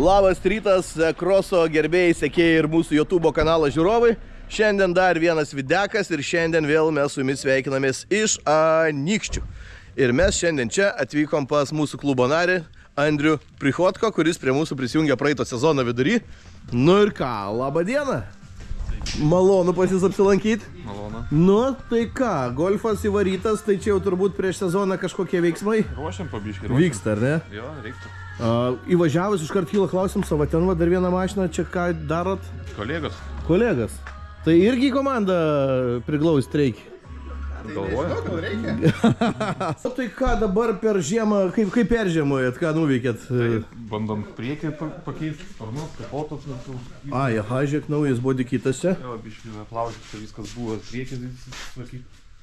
Labas rytas, kroso gerbėjai, sekėjai ir mūsų YouTube kanalo žiūrovai. Šiandien dar vienas videkas ir šiandien vėl mes su jumis sveikinamės iš Anykščių. Ir mes šiandien čia atvykom pas mūsų klubo narį Andrių Prichodko, kuris prie mūsų prisijungė praeito sezono vidury. Nu ir ką, labą dieną. Malonu pas jūs apsilankyti. Malonu. Nu, tai ką, golfas įvarytas, tai čia jau turbūt prieš sezoną kažkokie veiksmai. Ruošiam pabiškį. Vyksta, ar ne? Jo, reiktų. Įvažiavus iškart kyla klausim, savo ten va dar vieną mašiną, čia ką darot? Kolegos. Kolegas. Tai irgi komanda priglaus streikį. Galvoju. Gal reikia? Tai ką dabar per žiemą, kaip peržiemuojat, ką nuveikėt? Tai bandom priekį pakeisti, sparnus, kapotus. Ai, aha, žiūrėk, naujas bodikitas čia. Jo, biškį aplaužęs, tai viskas buvo priekį, sakyt.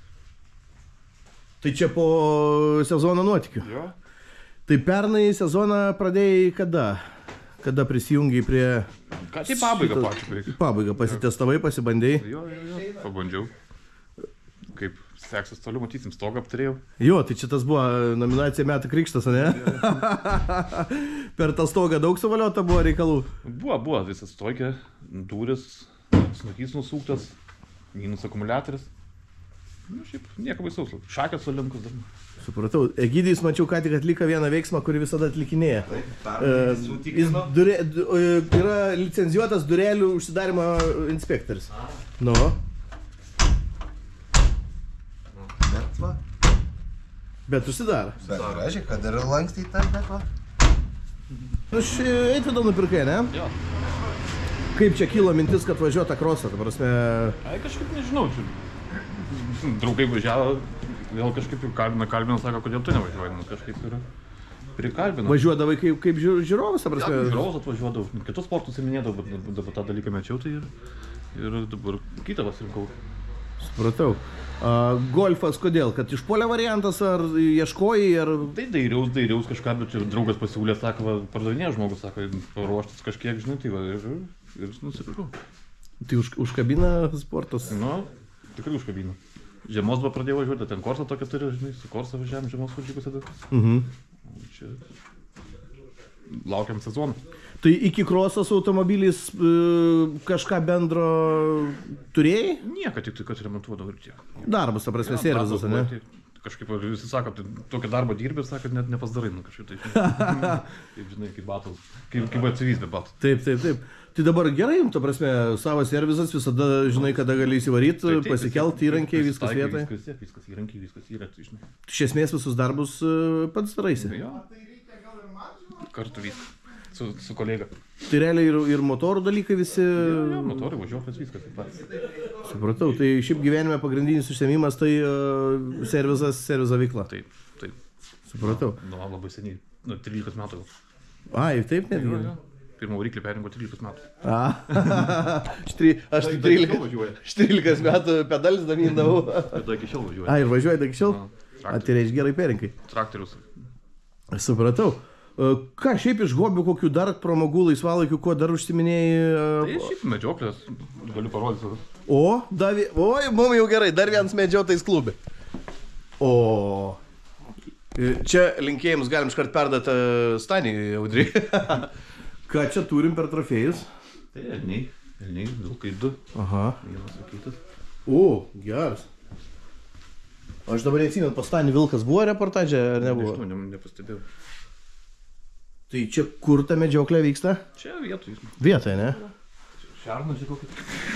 Tai čia po sezono nuotykių. Jo. Tai pernai sezoną pradėjai kada? Kada prisijungiai prie... Ką tai pabaigą pačiu priekį? Pabaigą, pasitestavai, pasibandėjai? Jo, pabandžiau. Kaip seksis toliau, matysim, stogą aptarėjau. Jo, tai čia tas buvo nominacija metų krikštas, ne? Per tą stogą daug suvaliota buvo reikalų? Buvo, visas stogė, durys, snukys nusūktas, minus akumuliatorius. Nu, šiaip nieko baisaus, šakės sulinkus dar. Supratau, Egidijus mačiau ką tik atliko vieną veiksmą, kurį visada atlikinėja. Jis yra licencijuotas durelių užsidarimo inspektorius. Nu. Bet va. Bet užsidaro. Bet gražiai, kad ir lankstyti tą, bet va. Aš Eitvydą nupirkai, ne? Jo. Kaip čia kilo mintis, kad važiuota krosą, ta prasme... Ai, kažkaip nežinau, čia... Draugai važiavo, vėl kažkaip jau kalbino, sako, kodėl tu nevažiuoji, nu kažkaip ir prikalbino. Važiuodavai kaip žiūrovas, ta prasme? Žiūrovas atvažiuodavau, kitus sportus įminėdavau, bet dabar tą dalyką mečiau, tai ir dabar kitą pasirinkau. Supratau. Golfas kodėl? Kad išpuolė variantas, ar ieškojai, ar... Tai dairiaus kažką, bet čia draugas pasiūlė, sako, va, pardavinė žmogus, sako, paruoštas kažkiek, žinai, tai va, ir nusipirkau. Tai užkabina sportas? Nu, tikrai užkabina. Žiemos buvo pradėjau važiuoti, ten korsą tokia turi, žinai, su korsą važiavam žiemos varžybos tada. Čia laukiam sezoną. Tai iki krosas automobilis kažką bendro turėjai? Nieko, tik tai, kad remontuodavau ir tiek. Darbas, ta prasme, servisas, ne? Kažkaip visi sako, tai tokį darbą dirbi, sako, net nepasdarai, nu kažkaip tai. Kaip žinai, kaip batas, kaip atsivys be batų. Taip. Tai dabar gerai, ta prasme, savo servisas, visada žinai, kada gali įsivaryti, pasikelt įrankiai, viskas vietoj. Viskas įrankiai, viskas yra, tai žinai. Iš esmės visus darbus pats daraisi. Jo. Kartu viską. Su kolega. Tai realiai ir motorų dalykai visi... Jo, motorai, važiuoklės, viskas taip pat. Supratau, tai šiaip gyvenime pagrindinis užsiėmimas tai servizo veikla. Taip. Supratau. Nu, labai seniai, 13 metų. Ai, taip netgi. Jo. Pirmą variklį perrinko 13 metų. Aš 13 metų pedalis damindavau. Tada iki šiol važiuoju. Ir važiuoji iki šiol? Tai reiškia gerai perinkai. Traktorius. Supratau. Ką šiaip iš hobių, kokių dar pramogų, laisvalaikių, kuo dar užsiminėjai? Tai šiaip medžioklės, galiu parodyti. Oi, mum jau gerai, dar vienas medžiotais klubė. O, čia linkėjimus galim iškart perduoti Stanį, Audrį. Ką čia turim per trofėjus? Tai elniai, vilkai 2. Aha. Vienas sakytas. O, geras. Aš dabar neatsimenu, pas Stanį vilkas buvo reportaže ar nebuvo? Nežinau, nepastebėjau. Tai čia kur ta medžioklė vyksta? Čia vietoj. Vietoje, ne? Šarnas, čia kokį.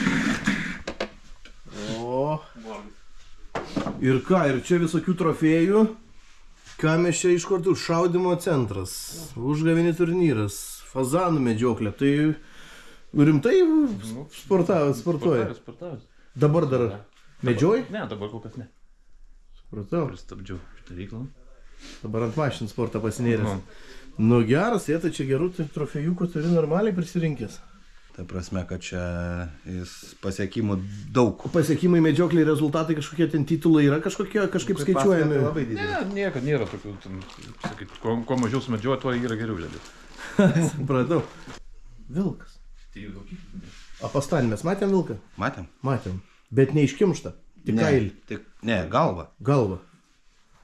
O. Ir ką, ir čia visokių trofėjų. Ką mes čia iš kartų? Šaudymo centras, užgavėnių turnyras, fazanų medžioklė. Tai rimtai sportuoja? Sportavęs. Dabar dar medžioji? Ne, dabar kol kas ne. Supratau. Pristabdžiau šitą veiklą. Dabar ant mašinų sportą pasinėręs. Nu geras, tai čia gerų trofėjų turi normaliai prisirinkęs. Ta prasme, kad čia pasiekimų daug. Pasiekimai medžiokliai, rezultatai kažkokie ten titulai yra kažkaip skaičiuojami? Labai didelis. Ne, niekad nėra tokių, sakyt, kuo mažiau sumedžioja, tuo yra geriau žodžiu. Supratau. Vilkas. O pas Stanį mes matėm vilką? Matėm. Bet neiškimštą, tik kailį. Ne, galva. Galva.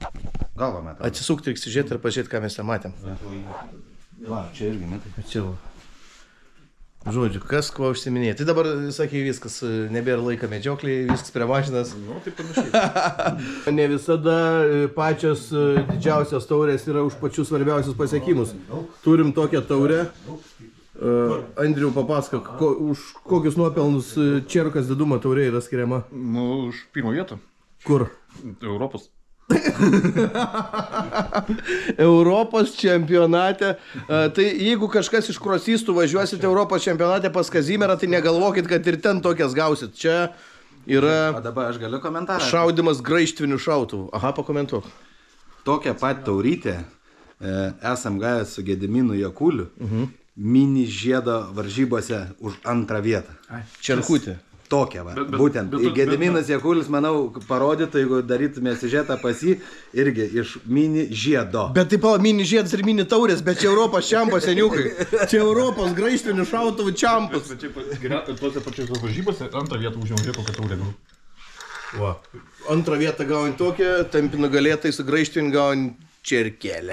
Galva matėm. Atsisukti, žiūrėti ir pažiūrėti, ką mes ten matėm. Va, čia irgi matai. Čia va. Žodžiu, kas kuo užsiminė. Tai dabar, sakai, viskas, nebėra laika medžiokliai, viskas prie mašinas. Nu, taip panašiai. Ne visada pačios didžiausios taurės yra už pačius svarbiausius pasiekimus. Turim tokią taurę. Andriu, papasakok, už kokius nuopelnus Čerkas didumo taurė yra skiriama? Nu, už pirmą vietą. Kur? Europos. Europos čempionate. Tai jeigu kažkas iš krosistų važiuosit Europos čempionate pas Kazimierą, tai negalvokit, kad ir ten tokias gausit. Čia yra O dabar aš galiu komentarą. šaudimas graištvinių šautuvų. Aha, pakomentuok. Tokią pat taurytę esam gavę su Gediminu Jakuliu mini žiedo varžybose už antrą vietą. Čerkutė. Tokia va. Būtent. Gediminas Jakulis, manau, parodytų, jeigu darytume siužetą pas jį, irgi iš mini žiedo. Bet taip pat mini žiedas ir mini taurės, bet čia Europos čempas, seniukai. Čia Europos graištvinių šautuvų čempas. Bet čia tose pačiose varžybose antrą vietą užėmė kokią taurę. Va. Antrą vietą gauni tokią, tampi nugalėtai su graištviniu gauni Čerkelę.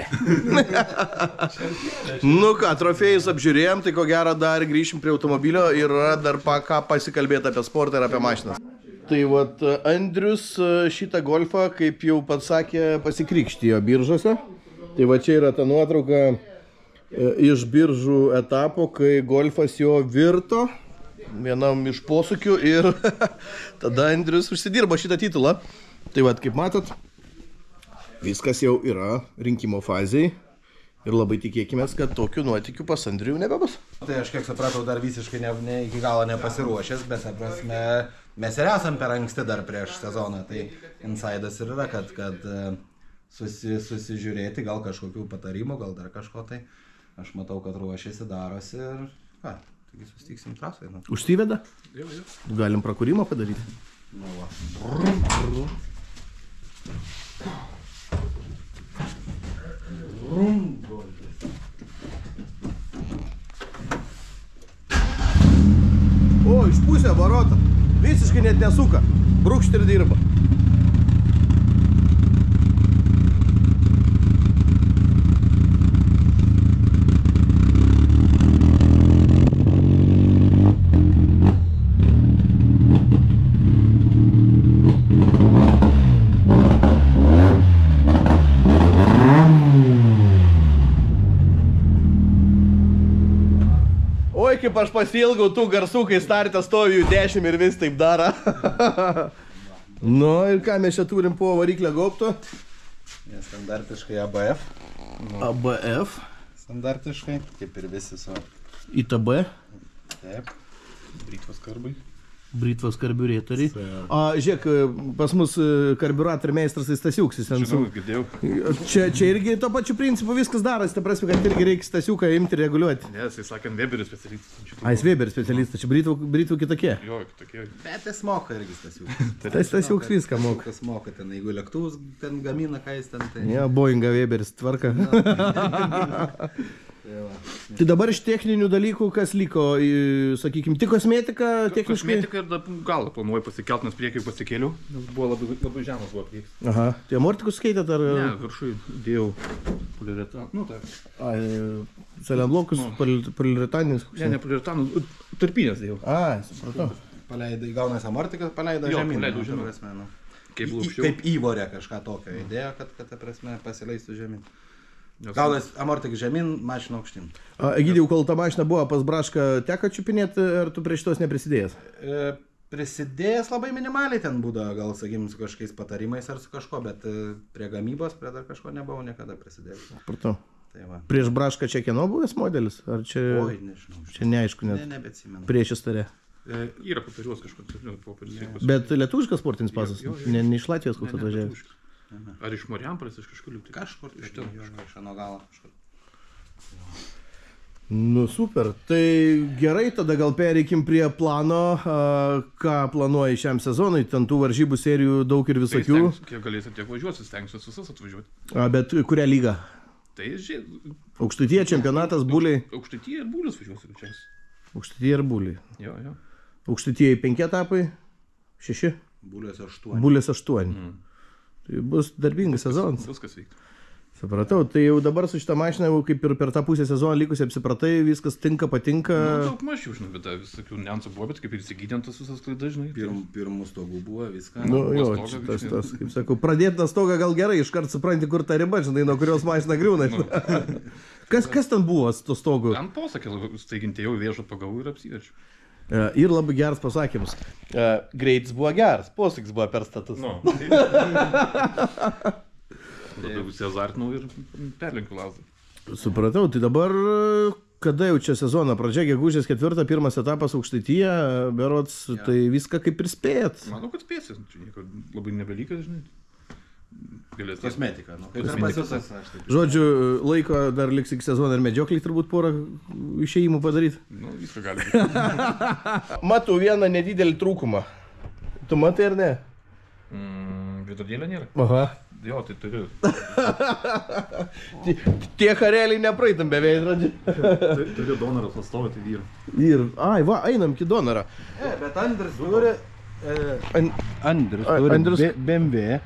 Nu ką, trofėjus apžiūrėjom, tai ko gero dar grįšim prie automobilio ir yra dar ką pasikalbėti apie sportą ir apie mašinas. Tai vat Andrius šitą golfą, kaip jau pats sakė, pasikrikštijo biržose. Tai va čia yra ta nuotrauka iš biržų etapo, kai golfas jo virto vienam iš posūkių ir tada Andrius užsidirbo šitą titulą. Tai vat kaip matot, viskas jau yra rinkimo fazėje ir labai tikėkime, kad tokių nuotykių pas Andrių nebebus. Tai aš kiek supratau, dar visiškai ne iki galo nepasiruošęs, bet prasme, mes ir esam per anksti dar prieš sezoną. Tai insidas ir yra, kad susižiūrėti, gal kažkokių patarimų, gal dar kažko tai. Aš matau, kad ruošiasi, darosi ir ką, taigi susitiksim trasai. Nu. Užsiveda? Jau. Galim prakūrimą padaryti. Nu, va. O, išpūsė varotą. Visiškai net nesuka. Brūkšt ir dirba. Oi, kaip aš pasilgau tų garsų, kai startą stoviu 10 ir vis taip daro. Nu ir ką mes čia turim po variklio gaubto? Standartiškai ABF. ABF. Standartiškai, kaip ir visi su... ITB. Taip. Brytvos karbai. Brytvos karbiuratoriai. Žiūrėk, pas mus karbiuratorių meistras tai Stasiuksis. Žinau, girdėjau. Čia irgi to pačiu principu viskas darosi, ta prasme, kad irgi reikia Stasiuką imti ir reguliuoti. Ne, jisai sakant, Weberis specialistas. Jis Weberis specialistas, čia Brytvų kitokie. Jo, kitokie. Bet jis moka irgi Stasiukas. Tai Stasiuks viską moka. Kas moka ten, jeigu lėktuvus ten gamina, ką jis ten... Tai... Ja, Boeingą Weberis tvarka. Tai dabar iš techninių dalykų, kas liko, sakykime, tik kosmetika, techniškai? Kosmetika ir galą planuoju pasikelt, nes priekį pasikėliau, nes buvo labai žemas buvo priekis. Aha, tai amortikus skaitėt ar... Ne, viršui dėjau poliuretanų, nu tai. Celiamblokus, poliuretaninis? Ne, poliuretanų, tarpinės dėjau. Supratau. Paleidai, gaunas amortikas, paleidai Jo, žemyn. paleidau žemyn. Kaip lūpščiau. Kaip įvorė kažką tokio idėja, kad ta prasme pasileistų žemyn. Gaunas amortikas žemyn, mašina aukštyn. Egidijau, kol ta mašina buvo pas Brašką, teko čiupinėti, ar tu prie šitos neprisidėjęs? Prisidėjęs labai minimaliai ten būdavo, gal, sakykim, su kažkokiais patarimais ar su kažko, bet prie gamybos, prie dar kažko nebuvau niekada prisidėjęs. Supratau. Tai va. Prieš Brašką čia kieno buvęs modelis? Ar čia... Oi, nežinau. Čia neaišku net. Nebeatsimenu. Prieš istorę. Yra patariuos kažkoks. Bet lietuviškas sportinis pasas? Ne iš Latvijos koks atvažiavęs? Ar iš Marijampolės, iš kažkur liūkti? Kažkur iš ten, iš ano galo kažkur. Nu super, tai gerai, tada gal pereikim prie plano, ką planuoji šiam sezonui, ten tų varžybų serijų daug ir visokių. Tai kiek galėsit, tiek važiuosi, stengsiuos visas atvažiuoti. Bet kurią lygą? Tai Aukštaitija, čempionatas, Buliai? Aukštaitija ir Bulius važiuosi greičiausiai. Aukštaitija ir Buliai. Jo. Aukštaitijai 5 etapai, 6? Buliuose 8. Buliuose 8. Tai bus darbingas sezonas. Viskas vyktų. Supratau, tai jau dabar su šitą mašiną, kaip ir per tą pusę sezoną likusiai apsipratai, viskas tinka, patinka. Daug mažiau, žinai, bet visokių niuansų buvo, bet kaip ir įsigydintas visas klaidas, žinai. Pirmų stogų buvo viską. Nu, jo, tas, kaip sakau, pradėti tą stogą gal gerai, iškart supranti, kur ta riba, žinai, nuo kurios mašina griūna. Kas ten buvo su to stogu? Ant posakė, staigintėjau viešą pagavau ir apsiverčiu. Ir labai geras pasakymas. Greitis buvo geras, posakis buvo per status. Nu, tada visi azartinau ir perlenkiu lazdą. Supratau, tai dabar, kada jau čia sezono pradžia, gegužės 4, pirmas etapas Aukštaitija, berods, tai viską kaip ir spėjat. Manau, kad spėsit, čia nieko labai nebelyka, žinai. Galės Kosmetika, nu, kaip ir Kosmetika. pas visas. Žodžiu, laiko dar liks iki sezono ir medžioklį turbūt porą išėjimų padaryti. Nu, viską gali būti. Matau vieną nedidelį trūkumą. Tu matai ar ne? Vidurdėlė nėra? Aha. Jo, tai turiu. Tie kareliai nepraeitam be veidrodžių. Turiu donoras atstovę, tai vyru. Ir, va, einam iki donorą. Bet Andrius turi... Andrius BMW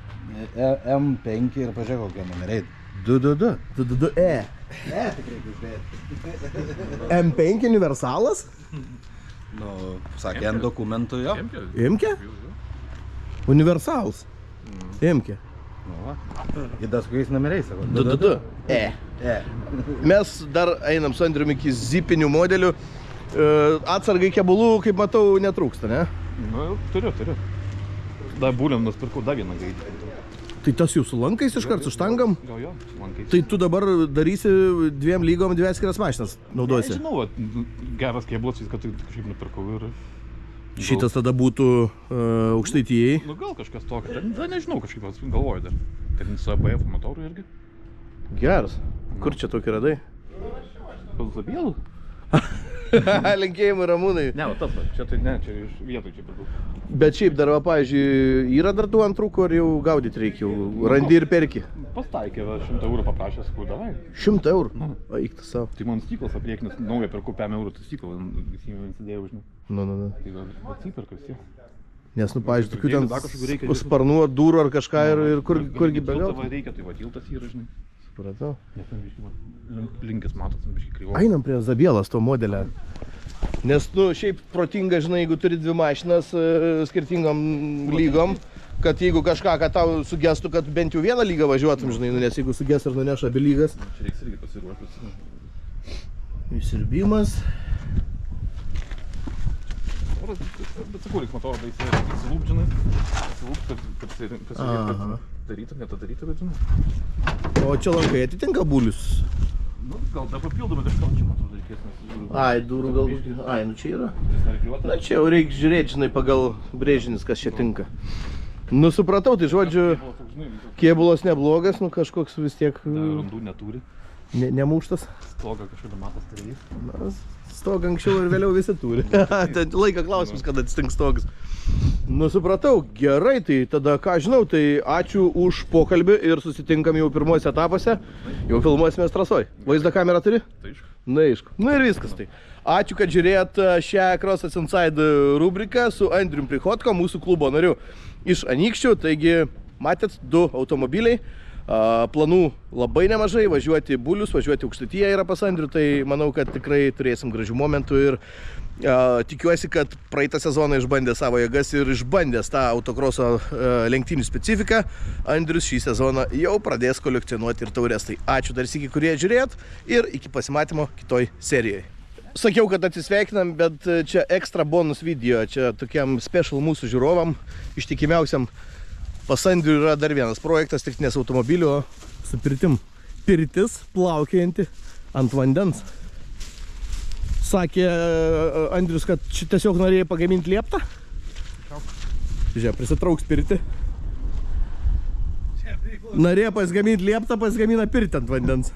M5 ir pažiūrėk kokie numeriai. 222. 222E. Tikrai uždėti. M5 universalas? Nu, sakė ant dokumentų jo. Imke? Universalas. Imke. Nu, va. Įdas kokiais numeriais, sako. 222E. Mes dar einam su Andriumi iki zipinių modelių. Atsargai kebulų, kaip matau, netrūksta, ne? Nu, turiu. Dar būliam nusipirkau dar vieną gaidį. Tai tas jau su lankais iškart, su štangam? Jo, su lankais. Tai tu dabar darysi 2 lygom 2 atskiras mašinas naudosi? Nežinau, geras kėblas, viską tai kažkaip nupirkau ir... Šitas tada būtų Aukštaitijai. Nu, gal kažkas tokio, dar nežinau, kažkaip galvoju dar. Ten su ABF motoru irgi. Geras. Kur čia tokį radai? Pas Zabielų? Linkėjimai Ramūnai. Ne, o tas, čia tai ne, čia iš vietų čia pirkau. Bet šiaip dar, pavyzdžiui, yra dar tų antrukų, ar jau gaudyti reikia, jau randi ir perki? Pastaikė, 100 eurų paprašęs, kur davai. 100 eurų? Nu. Eiktas savo. Tai man stiklas apriekinis, naują perku 5 eurų, tai stiklą visi įsidėjau, žinai. Nu. Tai gal atsiperka visi. Nes, pavyzdžiui, tokių Dar kažkokių reikia, ten sparnų, durų ar kažką ir kurgi be gal. Tiltą reikia, tai va tiltas yra, žinai. Supratau. Nes ten biškai linkis matos, ten biškai kryvo. Einam prie Zabielos to modelio. Nes, šiaip protinga, žinai, jeigu turi 2 mašinas skirtingom lygom, kad jeigu kažką, kad tau sugestų, kad bent jau vieną lygą važiuotum, žinai, nes jeigu suges ir nuneš abi lygas. Čia reiks irgi pasiruošti. Įsirbimas. Bet sakau, reiks motorą įsilūpt, žinai. Įsilūpt, kad darytų, netadarytų, bet žinai. O čia lankai atitinka bulius? Nu, gal dar papildomai kažką čia matau reikės. Ai, durų galbūt. Ai, čia yra. Na, čia jau reikia žiūrėti, žinai, pagal brėžinis, kas čia tinka. Nu, supratau, tai žodžiu, kėbulas neblogas, nu kažkoks vis tiek... Randų neturi. Nemuštas. Stogą kažkada matas turėjai. Na, stogą anksčiau ir vėliau visi turi. Tai laika klausimas, kada atsitink stogas. Nu, supratau, gerai, tai tada ką žinau, tai ačiū už pokalbį ir susitinkam jau pirmuose etapuose. Jau filmuosimės trasoj. Vaizdo kamerą turi? Tai aišku. Na, aišku. Nu ir viskas tai. Ačiū, kad žiūrėjot šią Crosses Inside rubriką su Andrium Prichodko, mūsų klubo nariu iš Anykščių. Taigi, matėt, 2 automobiliai. Planų labai nemažai, važiuoti bulius, važiuoti Aukštaitiją yra pas Andrių, tai manau, kad tikrai turėsim gražių momentų ir tikiuosi, kad praeitą sezoną išbandė savo jėgas ir išbandęs tą autokroso lenktynių specifiką, Andrius šį sezoną jau pradės kolekcionuoti ir taures. Tai ačiū dar sykį, kurie žiūrėjot ir iki pasimatymo kitoj serijoje. Sakiau, kad atsisveikinam, bet čia ekstra bonus video, čia tokiam special mūsų žiūrovam, ištikimiausiam. Pas Andrių yra dar vienas projektas, tik nes automobilių, su pirtim. Pirtis plaukiojanti ant vandens. Sakė Andrius, kad tiesiog norėjai pagaminti lieptą. Žiūrėk, prisitrauks pirtį. Norėjo pasigaminti lieptą, pasigamina pirtį ant vandens.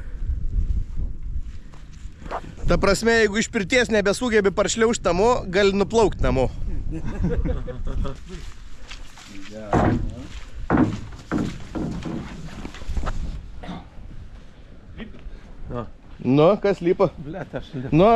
Ta prasme, jeigu iš pirties nebesugebi paršliaužti namo, gali nuplaukti namo. Nu, kas lipa? Blet, aš lips. Nu.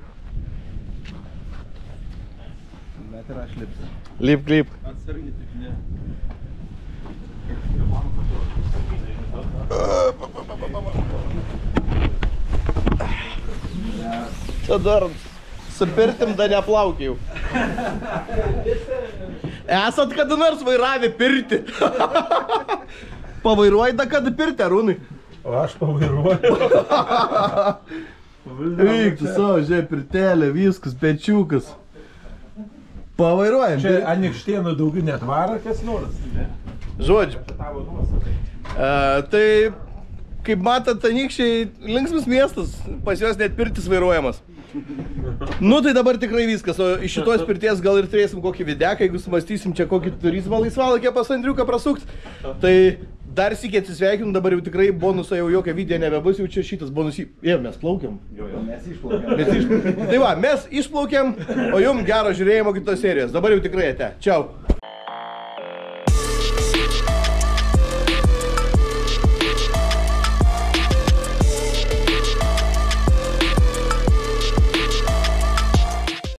Bet ir aš lips. Lip, klip. Atsargiai tik ne. Čia dar su pirtim dar neplaukiau. Esat kada nors vairavę pirtį? Pavairuoji da kada pirtį, Arūnai? O aš pavairuoju. Eik, tu savo, žiūrėk, pirtelė, viskas, pečiukas. Pavairuojam. Čia Anykštėnų daugiau netvara, kas nors. Žodžiu. Tai, kaip matot, Anykščiai linksmas miestas, pas juos net pirtis vairuojamas. Nu tai dabar tikrai viskas, o iš šitos pirties gal ir turėsim kokį videką, jeigu sumastysim čia kokį turizmą laisvalaikę pas Andriuką prasukt. Tai dar sykį atsisveikinu, dabar jau tikrai bonusą jau jokio video nebebus, jau čia šitas bonus mes plaukiam. Mes išplaukėm. Tai va, mes išplaukiam, o jum gero žiūrėjimo kitos serijos. Dabar jau tikrai ate. Čiau.